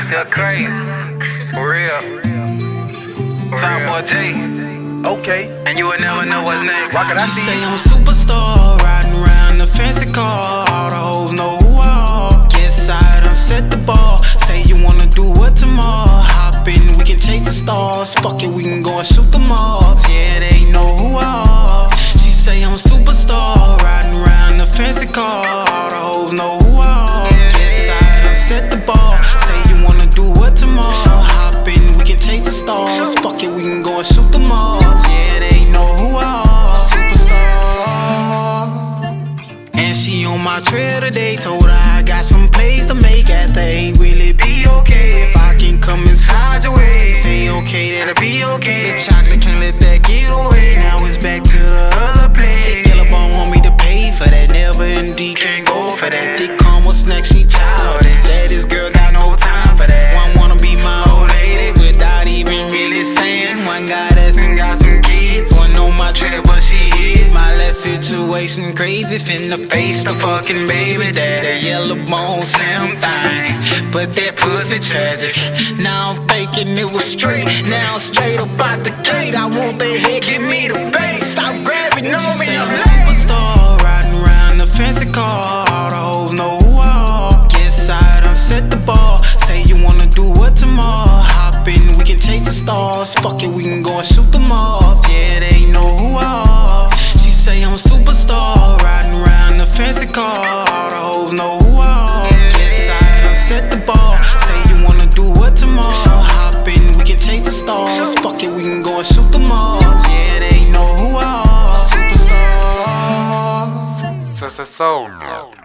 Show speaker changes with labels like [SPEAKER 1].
[SPEAKER 1] myself crazy. For real. Top boy J.
[SPEAKER 2] Okay.
[SPEAKER 1] And you would never know what's next.
[SPEAKER 2] Rock it, I
[SPEAKER 3] She
[SPEAKER 2] see
[SPEAKER 3] say
[SPEAKER 2] you.
[SPEAKER 3] I'm a superstar, riding around the fancy car. All the hoes know who I are. Guess I done set the bar. Say you wanna do what tomorrow? Hop in, we can chase the stars. Fuck it, we can go and shoot the Mars. Yeah, they know who I are. She say I'm a superstar, riding around the fancy car. All the hoes know who I are. Guess I done set the bar. Say you wanna do what tomorrow? Hop in, we can chase the stars. Fuck it, we can go and shoot the Mars. Yeah, they know who I are. Superstar. And she on my trail today. Told her I got some plays to make at the 8. Will it be okay if I can come and slide your way? Say okay, that'll be okay. The chocolate can't let that get away. Now it's back to the other place. Yellow bone want me to pay for that. Never indeed can't go for that. Thick caramel snack, she childish. Daddy's girl got no time for that. One wanna be my old lady without even really saying. One got ass and got some kids. One on my trail, but she hit my last situation crazy. Finna face the fucking baby daddy. Yellow bone slim thing, but that pussy tragic. Now I'm faking it was straight. Now I'm straight up out the gate. I want the head, give me the face. Stop grabbing on me. I'm a superstar, riding around the fancy car. All the hoes know who I are. Guess I done set the bar. Say you wanna do what tomorrow? Hop in, we can chase the stars. Fuck it, we can go and shoot the Mars. Yeah, they know who I are. She say I'm a superstar, riding around the fancy car. All the hoes know who I are. Guess I done set the bar. Say you wanna do what tomorrow? Hop in, we can chase the stars. Fuck it, we can go and shoot the Mars. Yeah, they know who I are. Superstar.
[SPEAKER 2] So.